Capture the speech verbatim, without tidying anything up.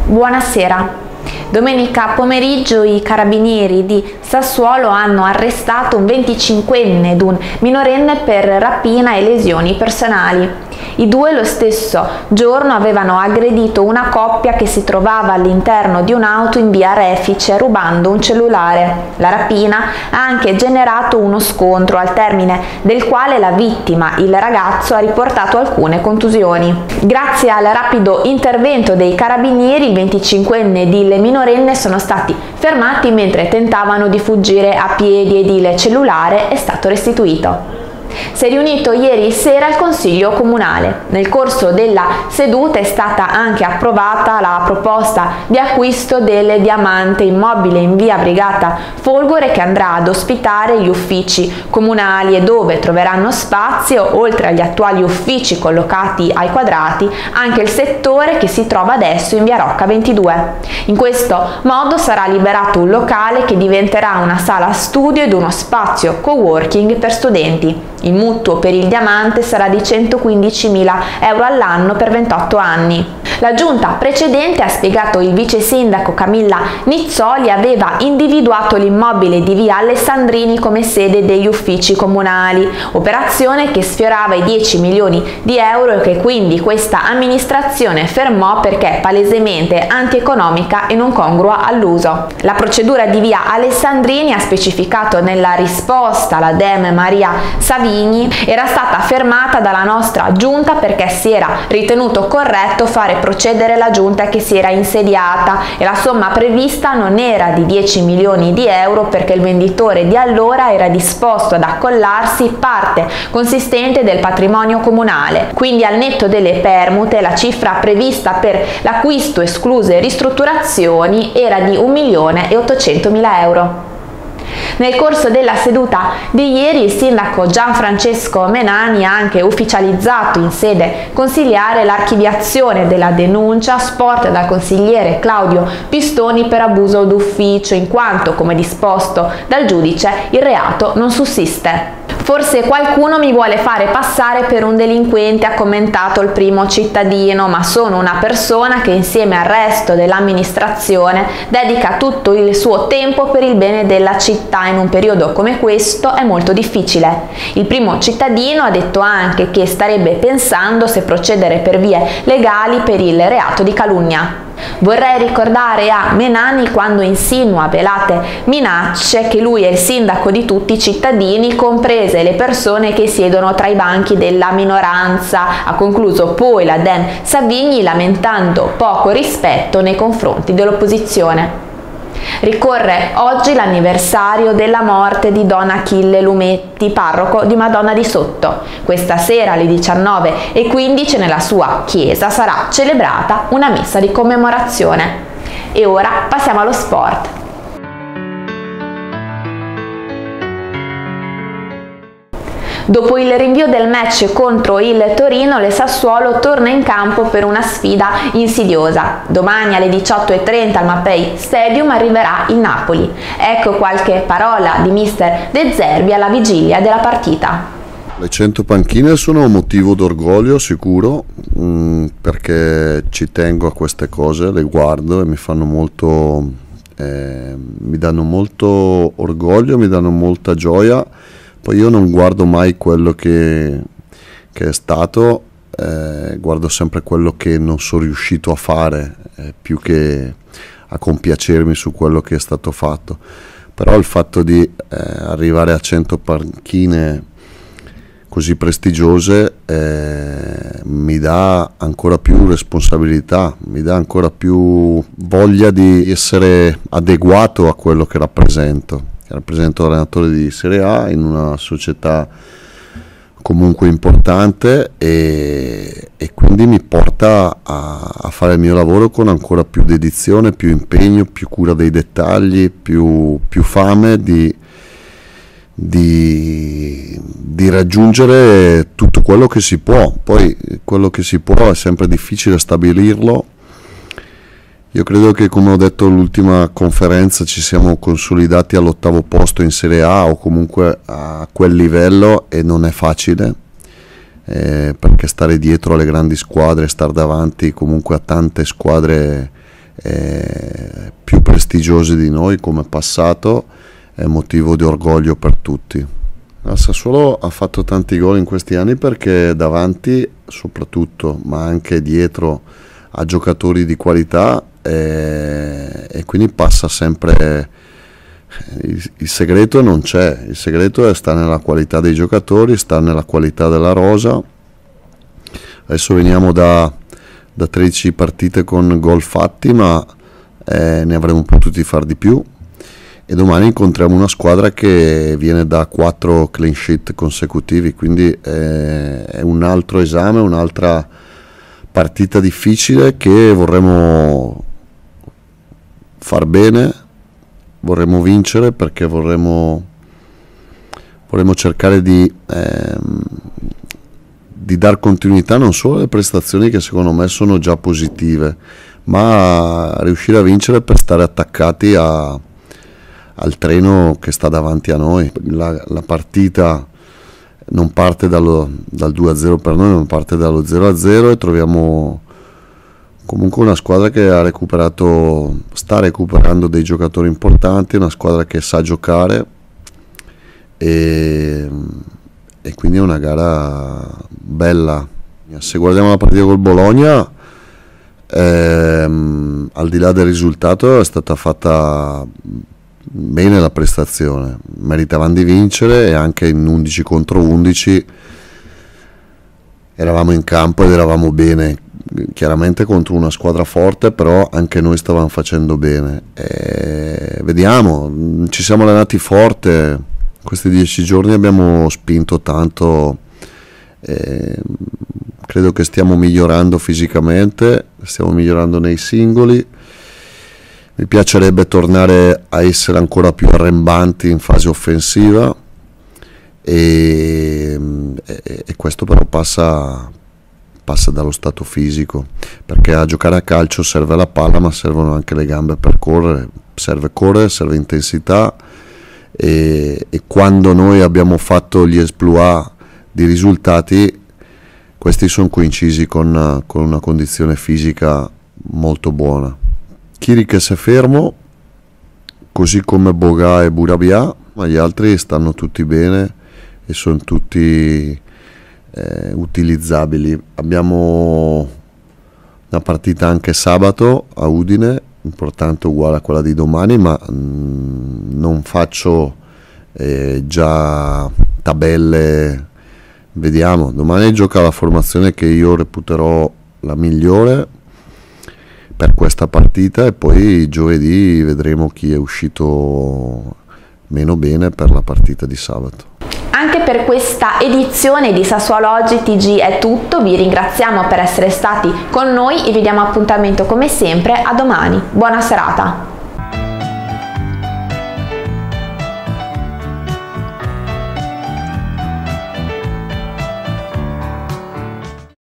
Buonasera. Domenica pomeriggio i carabinieri di Sassuolo hanno arrestato un venticinquenne ed un minorenne per rapina e lesioni personali. I due lo stesso giorno avevano aggredito una coppia che si trovava all'interno di un'auto in via Refice rubando un cellulare. La rapina ha anche generato uno scontro al termine del quale la vittima, il ragazzo, ha riportato alcune contusioni. Grazie al rapido intervento dei carabinieri, il venticinquenne ed il minorenne sono stati fermati mentre tentavano di fuggire a piedi ed il cellulare è stato restituito. Si è riunito ieri sera il Consiglio Comunale. Nel corso della seduta è stata anche approvata la proposta di acquisto del Diamante, immobile in via Brigata Folgore che andrà ad ospitare gli uffici comunali e dove troveranno spazio, oltre agli attuali uffici collocati ai quadrati, anche il settore che si trova adesso in via Rocca ventidue. In questo modo sarà liberato un locale che diventerà una sala studio ed uno spazio coworking per studenti. Il mutuo per il Diamante sarà di centoquindicimila euro all'anno per ventotto anni. La giunta precedente, ha spiegato il vice sindaco Camilla Nizzoli, aveva individuato l'immobile di via Alessandrini come sede degli uffici comunali, operazione che sfiorava i dieci milioni di euro e che quindi questa amministrazione fermò perché palesemente antieconomica e non congrua all'uso. La procedura di via Alessandrini, ha specificato nella risposta la Dem Maria Savini, era stata fermata dalla nostra giunta perché si era ritenuto corretto fare procedere la giunta che si era insediata e la somma prevista non era di dieci milioni di euro perché il venditore di allora era disposto ad accollarsi parte consistente del patrimonio comunale. Quindi al netto delle permute la cifra prevista per l'acquisto, escluse ristrutturazioni, era di un milione e ottocentomila euro. Nel corso della seduta di ieri il sindaco Gianfrancesco Menani ha anche ufficializzato in sede consiliare l'archiviazione della denuncia sporta dal consigliere Claudio Pistoni per abuso d'ufficio, in quanto, come disposto dal giudice, il reato non sussiste. Forse qualcuno mi vuole fare passare per un delinquente, ha commentato il primo cittadino, ma sono una persona che insieme al resto dell'amministrazione dedica tutto il suo tempo per il bene della città. In un periodo come questo è molto difficile. Il primo cittadino ha detto anche che starebbe pensando se procedere per vie legali per il reato di calunnia. Vorrei ricordare a Menani quando insinua velate minacce che lui è il sindaco di tutti i cittadini, comprese le persone che siedono tra i banchi della minoranza, ha concluso poi la Dem Savini lamentando poco rispetto nei confronti dell'opposizione. Ricorre oggi l'anniversario della morte di Don Achille Lumetti, parroco di Madonna di Sotto. Questa sera alle diciannove e quindici nella sua chiesa sarà celebrata una messa di commemorazione. E ora passiamo allo sport. Dopo il rinvio del match contro il Torino, il Sassuolo torna in campo per una sfida insidiosa. Domani alle diciotto e trenta al Mapei Stadium arriverà il Napoli. Ecco qualche parola di mister De Zerbi alla vigilia della partita. Le cento panchine sono un motivo d'orgoglio sicuro, mh, perché ci tengo a queste cose, le guardo e mi fanno molto, eh, mi danno molto orgoglio, mi danno molta gioia. Poi io non guardo mai quello che, che è stato, eh, guardo sempre quello che non sono riuscito a fare, eh, più che a compiacermi su quello che è stato fatto. Però il fatto di eh, arrivare a cento panchine così prestigiose eh, mi dà ancora più responsabilità, mi dà ancora più voglia di essere adeguato a quello che rappresento. Rappresento allenatore di Serie A in una società comunque importante e, e quindi mi porta a, a fare il mio lavoro con ancora più dedizione, più impegno, più cura dei dettagli, più, più fame di, di, di raggiungere tutto quello che si può. Poi quello che si può è sempre difficile stabilirlo. Io credo che, come ho detto all'ultima conferenza, ci siamo consolidati all'ottavo posto in Serie A o comunque a quel livello e non è facile, eh, perché stare dietro alle grandi squadre, stare davanti comunque a tante squadre eh, più prestigiosi di noi come passato, è motivo di orgoglio per tutti. Il Sassuolo ha fatto tanti gol in questi anni perché davanti soprattutto, ma anche dietro, a giocatori di qualità, e, e quindi passa sempre. Il, il segreto non c'è, il segreto è sta nella qualità dei giocatori, sta nella qualità della rosa. Adesso veniamo da, da tredici partite con gol fatti, ma eh, ne avremmo potuti far di più, e domani incontriamo una squadra che viene da quattro clean sheet consecutivi, quindi eh, è un altro esame, un'altra partita difficile che vorremmo far bene, vorremmo vincere, perché vorremmo, vorremmo cercare di, ehm, di dar continuità non solo alle prestazioni che secondo me sono già positive, ma riuscire a vincere per stare attaccati a, al treno che sta davanti a noi. La, la partita non parte dallo, dal due a zero per noi, non parte dallo zero a zero, e troviamo comunque una squadra che ha recuperato, sta recuperando dei giocatori importanti, una squadra che sa giocare, e, e quindi è una gara bella. Se guardiamo la partita col Bologna, ehm, al di là del risultato è stata fatta bene la prestazione, meritavamo di vincere, e anche in undici contro undici eravamo in campo ed eravamo bene, chiaramente contro una squadra forte, però anche noi stavamo facendo bene. E vediamo, ci siamo allenati forte, questi dieci giorni abbiamo spinto tanto, e credo che stiamo migliorando fisicamente, stiamo migliorando nei singoli. Mi piacerebbe tornare a essere ancora più arrembanti in fase offensiva, e, e, e questo però passa, passa dallo stato fisico, perché a giocare a calcio serve la palla, ma servono anche le gambe per correre, serve correre, serve intensità, e, e quando noi abbiamo fatto gli exploit di risultati, questi sono coincisi con, con una condizione fisica molto buona. Chiriches è fermo, così come Boga e Burabia, ma gli altri stanno tutti bene e sono tutti eh, utilizzabili. Abbiamo una partita anche sabato a Udine, importante, uguale a quella di domani, ma mh, non faccio eh, già tabelle, vediamo. Domani gioca la formazione che io reputerò la migliore per questa partita, e poi giovedì vedremo chi è uscito meno bene per la partita di sabato. Anche per questa edizione di Sassuolo Oggi T G è tutto, vi ringraziamo per essere stati con noi e vi diamo appuntamento come sempre a domani. Buona serata!